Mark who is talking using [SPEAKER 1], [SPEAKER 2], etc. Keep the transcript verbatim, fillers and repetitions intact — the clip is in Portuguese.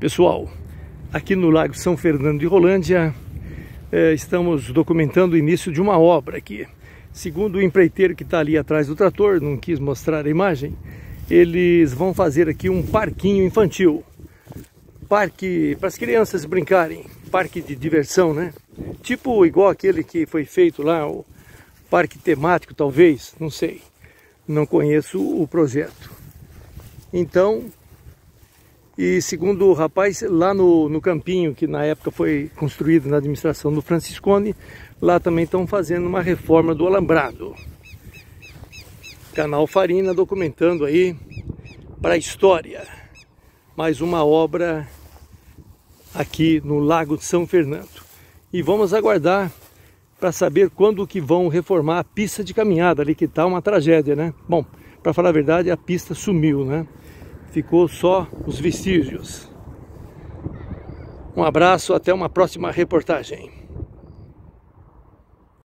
[SPEAKER 1] Pessoal, aqui no Lago São Fernando de Rolândia, eh, estamos documentando o início de uma obra aqui. Segundo o empreiteiro que está ali atrás do trator, não quis mostrar a imagem, eles vão fazer aqui um parquinho infantil. Parque para as crianças brincarem, parque de diversão, né? Tipo igual aquele que foi feito lá, o parque temático talvez, não sei. Não conheço o projeto. Então, e segundo o rapaz, lá no, no campinho, que na época foi construído na administração do Franciscone, lá também estão fazendo uma reforma do alambrado. Canal Farina documentando aí para a história. Mais uma obra aqui no Lago de São Fernando. E vamos aguardar para saber quando que vão reformar a pista de caminhada ali, que está uma tragédia, né? Bom, para falar a verdade, a pista sumiu, né? Ficou só os vestígios. Um abraço, até uma próxima reportagem.